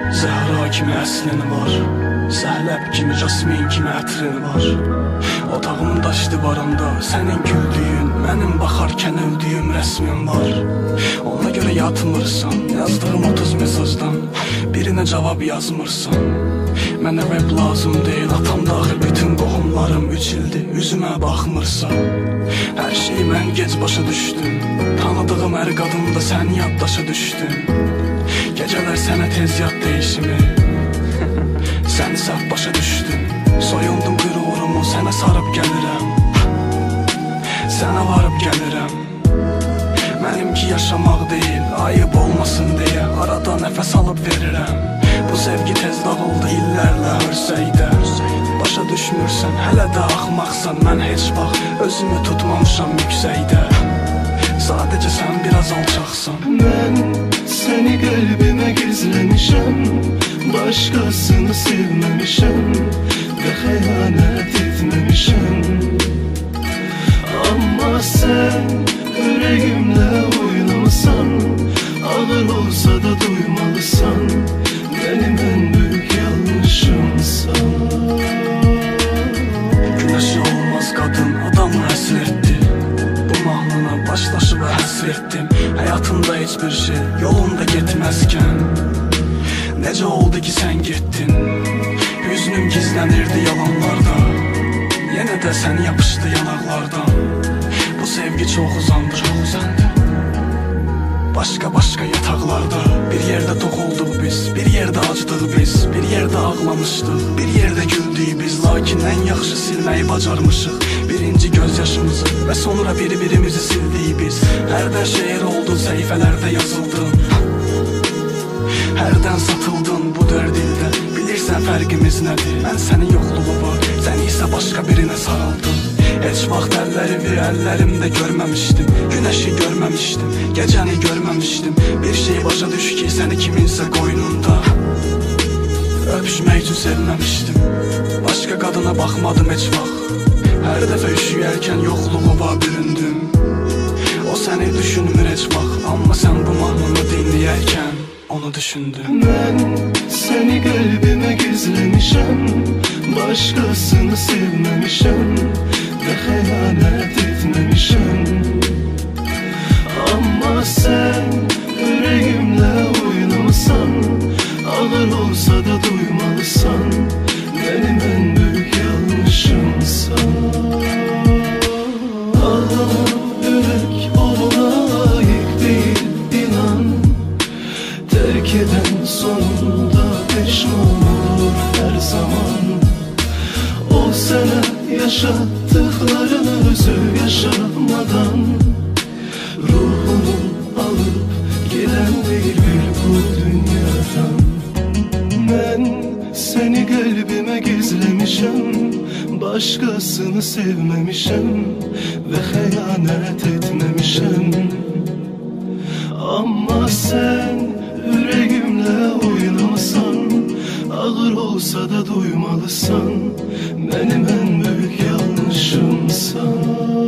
Zəhra kimi əslin var, Səhləb kimi, jasmin kimi ətrin var. Otağımda divarında sənin güldüyün, mənim baxarkən öldüyüm rəsmin var. Ona görə yatmırsan, yazdığım 30 mesajdan birinə cavab yazmırsan. Mənə web lazım deyil, atam daxil bütün qohumlarım 3 ildir üzümə baxmırsan. Hər şeyi mən gec başa düşdüm, tanıdığım hər qadında sən yaddaşa düşdün. Gecələr sənə tez yad deyişimi, sən səhv başa düşdün. Soyundum qürurumu, sənə sarıb gəlirəm, sənə varıb gəlirəm. Mənimki yaşamaq deyil, ayıb olmasın deyə arada nəfəs alıb verirəm. Bu sevgi tez dağıldı illərlə hörsəydə. Başa düşmürsən, hələ də axmaqsan. Mən heç vaxt özümü tutmamışam yüksəkdə. Sadəcə sən biraz alçaqsan. Mən səni qəlbimə gizləmişəm, başqasını sevməmişəm və xəyanət etməmişəm. Amma sən ürəyimlə oynamısan, ağır olsa da duymalısan, mənim ən böyük yanlışımsan. Günəşi olmaz qadın adamı həsr etdi. Bu mahnına başdaşı və həsr etdim. Həyatımda heç bir şey yolunda getməzkən necə oldu ki sən getdin? Hüznüm gizlənirdi yalanlarda, yenə də sən yapışdı yanaqlardan. Bu sevgi çox uzandı, çox uzandı. Başqa yataqlarda bir yerdə toxulduq biz, bir yerdə acdıq biz, bir yerdə ağlamışdıq, bir yerdə güldük biz. Lakin ən yaxşı silməyi bacarmışıq birinci göz yaşımızı və sonra bir-birimizi sildik biz. Hərdən şeir oldu, səhifələrdə yazıldın, hərdən satıldın bu 4 ildə. Bilirsən fərqimiz nədir? Mən sənin yoxluğu var, sən isə başqa birinə sarıldın. Heç vaxt əllərimdə görməmişdim, günəşi görməmişdim, gecəni görməmişdim. Bir şey başa düş ki səni kiminsə qoynunda öpüşmək üçün sevməmişdim. Başqa qadına baxmadım heç vaxt, hər dəfə üşüyərkən yoxluğuma büründüm. O səni düşünmür heç vaxt, amma sən bu mahnını dinləyərkən onu düşündüm. Mən səni qəlbimə gizləmişəm, başqasını sevməmişəm və xəyanət etməmişəm. Amma sən ürəyimlə oynamısan, ağır olsa da duymalısan, mənim ən böyük yanlışımsan. Ağlama ürək ona layiq deyil, inan. Terk eden sonunda peşman olur her zaman. O sana yaşattıklarını özü yaşamadan ruhunu alıp giden değil bir bu dünyadan. Ben seni kalbime gizlemişim, başkasını sevmemişim ve xəyanət etmemişim. Amma sen yüreğimle oynamasan, ağır olsa da duymalısan, benim en büyük yanlışımsan.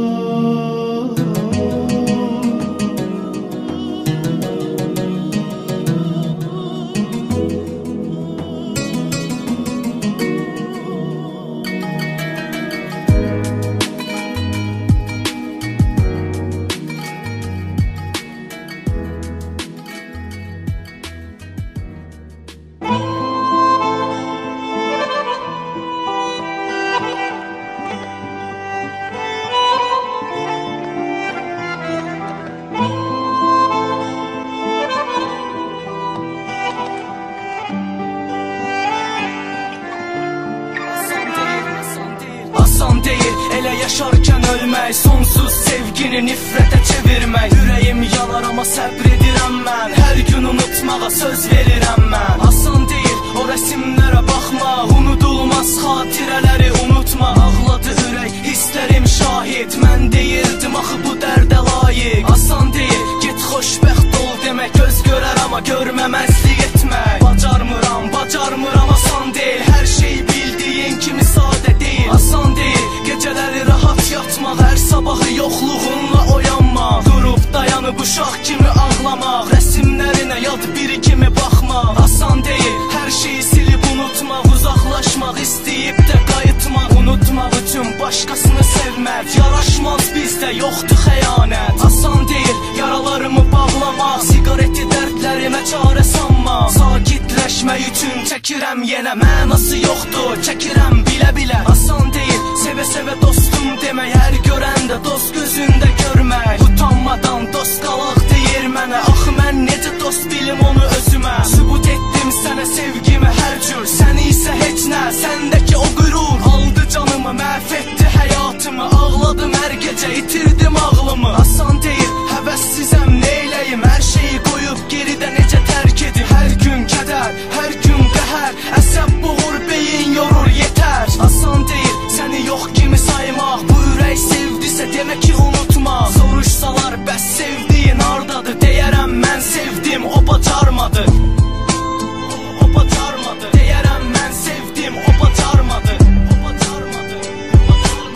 Asan değil, elə yaşarkən ölmək, sonsuz sevgini nifrətə çevirmək. Ürəyim yalar amma səbr edirəm mən, hər gün unutmağa söz verirəm mən. Asan deyil, o rəsimlərə baxmaq, unudulmaz xatirələri unutma. Ağladı ürək, hisslərim şahid, mən deyirdim axı bu dərdə layiq. Asan deyil, get xoşbəxt ol demək, göz görər amma görməməzlik etmək. Bacarmıram, asan deyil, hər şey bildiyin kimi sadə deyil. Asan deyil, gecələri rahat yatmaq, hər sabahı yoxluğunla oyanmaq. Durub dayanıb uşaq kimi ağlamaq, rəsimlərinə yad biri kimi baxmaq. Asan deyil, şeyi silib unutmaq, uzaqlaşmaq, istəyib də qayıtmaq, unutmaq üçün başqasını sevmək. Yaraşmaz bizdə, yoxdur xəyanət. Asan deyil yaralarımı bağlamaq, sigareti dərdlərimə çarə sanmaq. Sakitləşmək üçün çəkirəm yenə, mənası yoxdur, çəkirəm bilə-bilə. Asan deyil sevə-sevə dostum demək, hər görəndə dost gözündə görmək. Utanmadan dost qalaq deyir mənə, axı mən necə dost bilim onu özümə. Sübut etdim sənə sevgimi hər cür, səni isə heç nə, səndəki o qürur aldı canımı, məhv etdi həyatımı. Ağladım hər gecə, itirdim ağlımı. Asan deyil, həvəssizəm, neyləyim, hər şeyi qoyub geridə necə tərk edim. Hər gün kədər, hər gün qəhər, əsəb boğur, beyin yorur, yetər. Asan deyil səni yox kimi saymaq, bu ürək sevdisə demək ki unutma. Soruşsalar bəs sevdiyin hardadır, deyərəm mən sevdim, o bacarmadı. O bacarmadı, deyərəm mən sevdim, o bacarmadı. O bacarmadı, o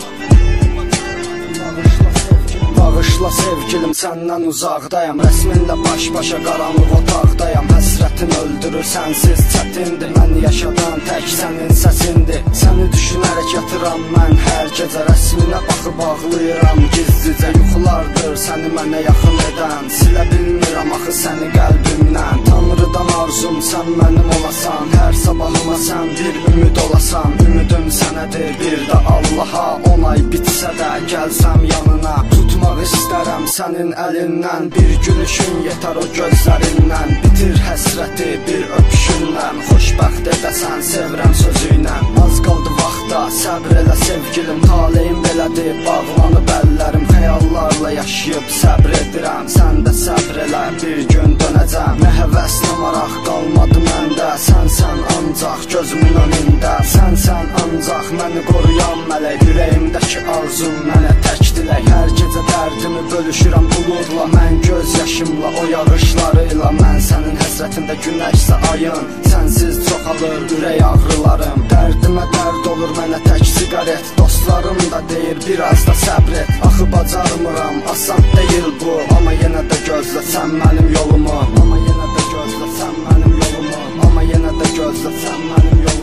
bacarmadı. Bağışla sevgilim, səndən uzaqdayam, rəsminlə baş-başa qaranlıq otaqdayam. Həsrətin öldürür, sənsiz çətindir, mən yaşadan tək sənin səsindir. Səni düşünərək yatıram mən hər gecə, rəsminə baxıb ağlayıram gizlicə. Yuxulardır səni mənə yaxın edən, silə bilmirəm axı səni qəlbimdən. Tanrıdan arzum sən mənim olasan, hər sabahıma sən bir ümid olasan. Ümidim sənədir, bir də Allaha, 10 ay bitsə də gəlsəm yanına. Tutmaq istərəm sənin əlindən, bir gülüşün yetər o gözlərindən. Bitir həsrəti bir öpüşündən, xoşbəxt edəsən sevirəm sözüylə. Az qaldı vaxta, səbr elə sevgilim, taleyim belədir, bağlanıb əllərim. Xəyallarla yaşayıb səbr edirəm, sən də səbr elə, bir gün dönəcəm. Nə həvəs, nə maraq qalmadı məndə, sənsən ancaq gözümün önündə. Sənsən ancaq məni qoruyan mələk, ürəyimdəki arzum mənə tək dilək. Hər gecə dərdimi bölüşürəm buludla, mən göz yaşımla, o yağışlarıyla. Mən sənin həsrətində günəşsə ayın, sənsiz çoxalır ürək ağrılarım. Dərdimə dərd olur mənə tək sigaret, dostlarım da deyir biraz da səbr et. Axı bacarmıram, asan deyil bu, amma yenə də gözlə sən mənim yolumu. Amma yenə də gözlə sən mənim yolumu. Amma yenə də gözlə sən mənim yolumu.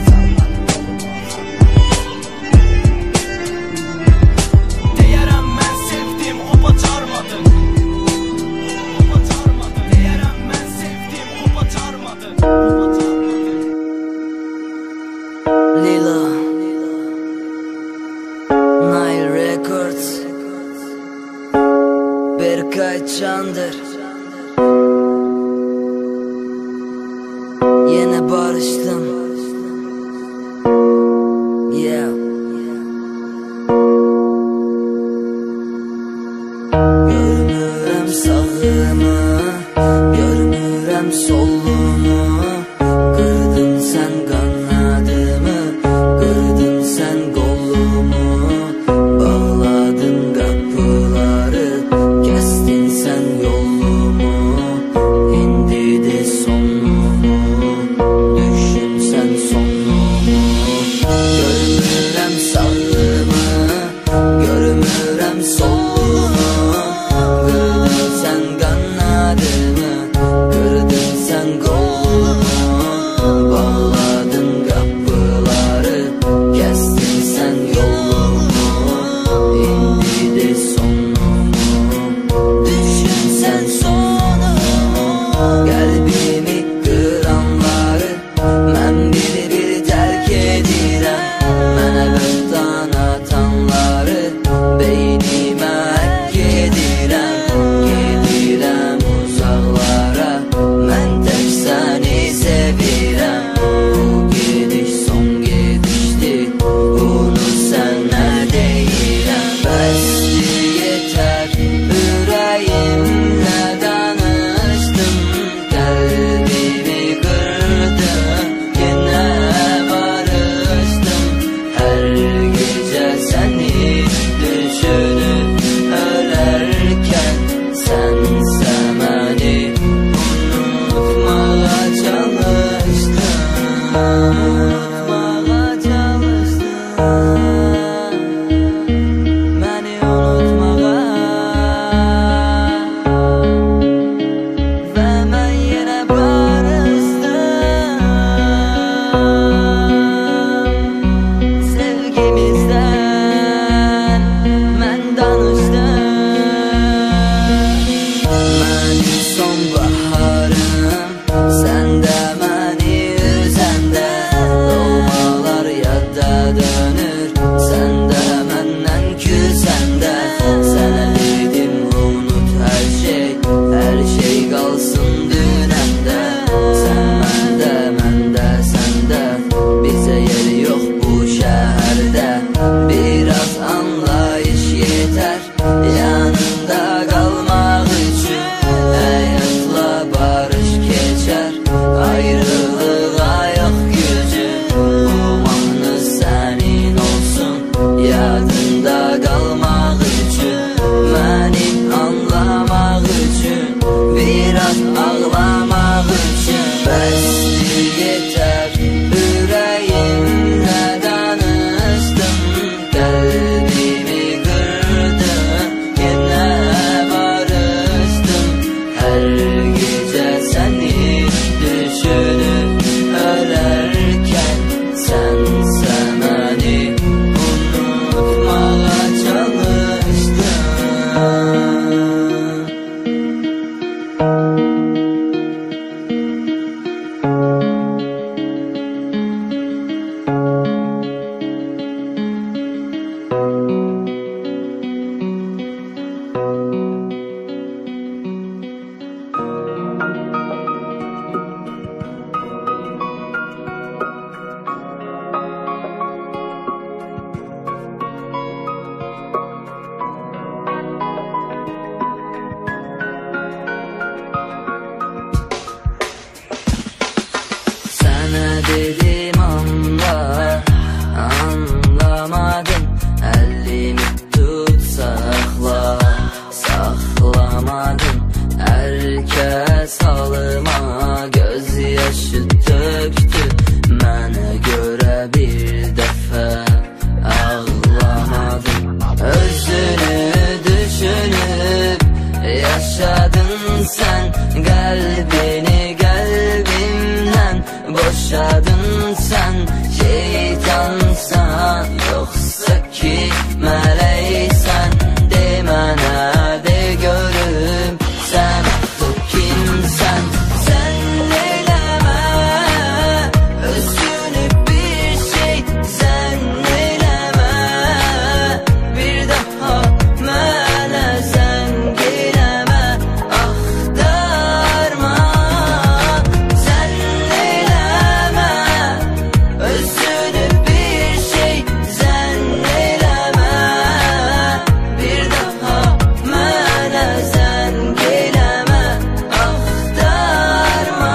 Deyərəm mən sevdim, o bacarmadı. O bacarmadı, deyərəm mən sevdim, o bacarmadı. O bacarmadı. Lila Nile Records Berkay Çandır Yine barıştım. Yeah. Görmürəm sağımı, görmürəm sollumu. Qırdın sən qanadımı, qırdın sən qollumu. Bağladın qapıları, kəstin sən yolumu. İndi de sonumu, düşün sən sonumu. Görmürəm sağımı, görmürəm sollumu. Qırdın sən qanadımı, qırdın sən qollumu. Bağladın qapıları, kəstin sən yolumu. İndi de sonumu, düşün sən sonumu. Qəlbimi qıranları mən bir-bir tərk edirəm. Mənə böhtan atanları beynimə həkk edirəm. Gedirəm uzaqlara. Dedim anla, anlamadın. Elimi tut sakla, saklamadın. Herkes halıma gözyaşı döktü. Mənə görə bir dəfə ağlamadın. Özünü düşünüp yaşadın sen. Qəlbini qəlbimdən boşadın sen. Şeytansan yoxsa ki mələksən. De mənə, de görüm sən artıq kimsən. Sən eləmə özünü bir şey, sən eləmə bir daha mənə zəng eləmə, axtarma. Sən eləmə özünü bir şey, sən eləmə bir daha mənə zəng eləmə, axtarma.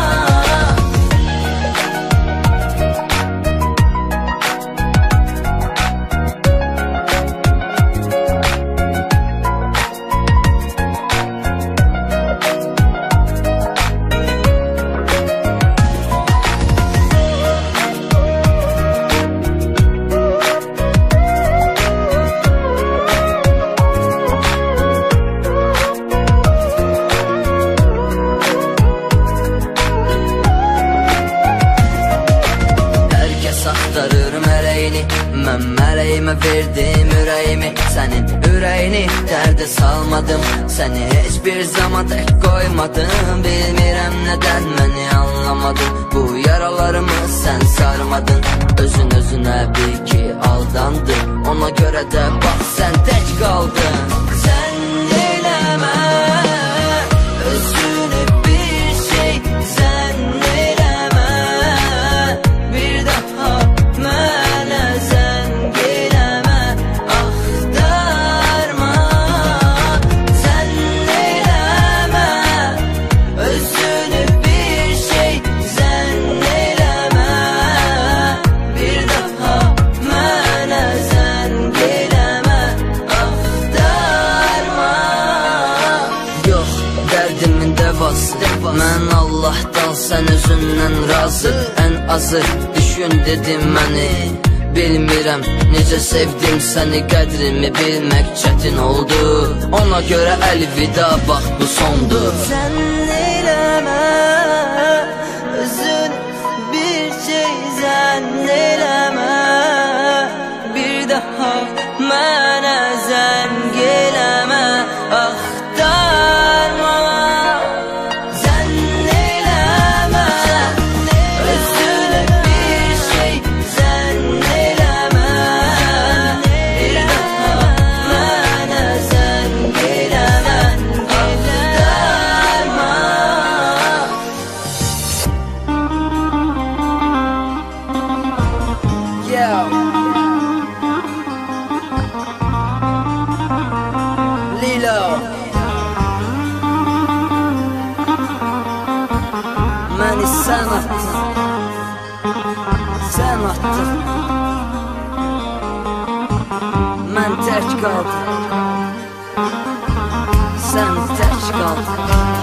Herkes axtarır mələyini, mən mələyimə verdim ürəyimi. Sənin ürəyini dərdə salmadım, səni heç bir zaman tək qoymadım. Bilmirəm nədən məni anlamadın, bu yaralarımı sən sarmadın. Özün özünə bil ki aldandın, ona görə də bax sən tək qaldın. Sən eləmə özünü bir şey, sən eləmə bir daha mənə zəng eləmə, axtarma. Sən eləmə özünü bir şey, sən eləmə bir daha mənə zəng eləmə, axtarma. Yox, dərdimin dəvası mən Allahdan, sən özündən razı. Ən azı düşün dedim məni, bilmirəm necə sevdim səni. Qədrimi bilmək çətin oldu, ona görə əlvida, bax bu sondur. Sən eləmə özün bir şey, sən eləmə bir daha mənə zəng eləmə, axtarma. Sən eləmə özünü bir şey, sən eləmə bir daha mənə zəng eləmə, axtarma. Lilo məni sən attın, sən attın. Mən tək qaldım, sən tək qaldın.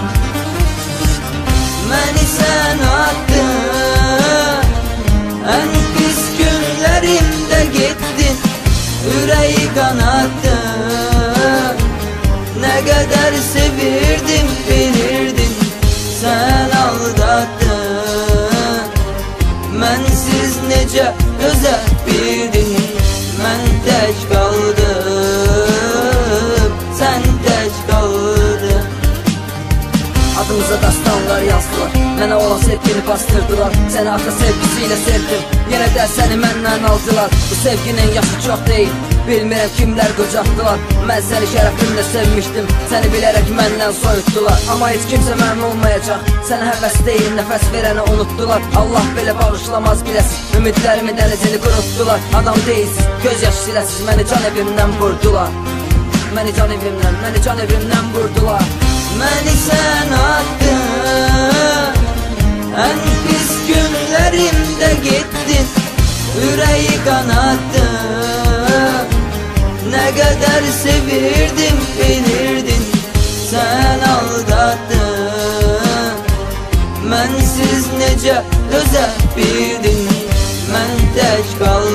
Məni sən attın, ən pis günlərimdə getdin, ürəyi qanattın. Nə qədər sevirdim bilirdin, sən aldattın. Mənsiz necə dözə bildin, mən tək qaldım, sən tək qaldın. Adımıza dastanlar yazdılar, mənə olan sevgini bastırdılar. Səni ata sevgisiyle sevdim, yenə də səni məndən aldılar. Bu sevginin yaşı çox deyil, bilmirəm kimlər qocaqdılar. Mən səni şərəfimlə sevmişdim, səni bilərək məndən soyutdular. Amma heç kimsə mənim olmayacaq, sənə həvəs deyil, nəfəs verəni unutdular. Allah belə bağışlamaz biləsiz, ümidlərimi dənizini qurutdular. Adam deyilsiz, göz yaşı siləsiz, məni can evimdən vurdular. Məni can evimdən vurdular. Məni sən attın, ən pis günlərimdə getdin, ürəyi qanattın. Nə qədər sevirdim bilirdin, sən aldattın. Mənsiz necə dözə bildin, mən tək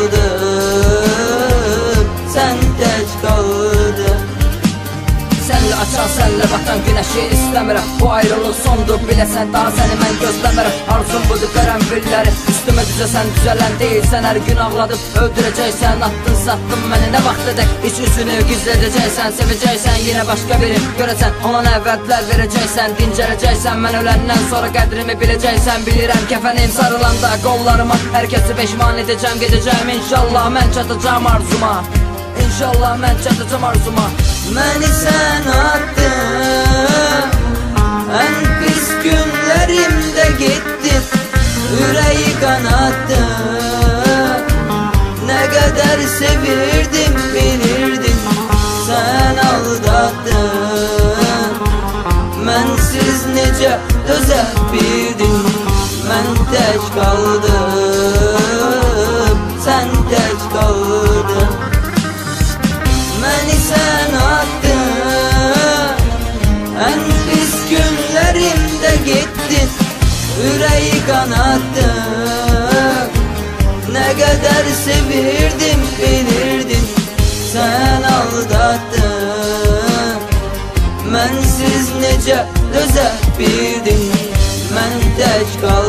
qaldım, sən tək qaldın. Sənlə açan, sənlə batan günəşi istəmirəm. Bu ayrılıq sondur biləsən, daha səni mən gözləmirəm. Arzum budur qərənfilləri üstümə düzəsən, düzələn deyilsən. Hər gün ağladıb öldürəcəksən, attın satdın məni nə vaxt edək. İç üzünü gizlədəcəksən, sevəcəksən yenə başqa biri görəcəksən. Ona nə vədlər verəcəksən, dincələcəksən. Mən öləndən sonra qədrimi biləcəksən. Bilirəm kəfənim sarılanda qollarıma, hər kəsi peşman edəcəm, gedəcəm. İnşallah mən çatacam arzuma, İnşallah mən çatacam arzuma. Məni sən attın, ən pis günlərimdə getdin, ürəyi qanattın. Nə qədər sevirdim bilirdin, sən aldattın. Mənsiz necə dözə bildin, mən tək qaldım, sən tək qaldın. Məni sən attın, ən pis günlərimdə getdin, ürəyi qanattın. Nə qədər sevirdim bilirdin, sən aldattın. Mənsiz necə dözə bildin, mən tək qaldım.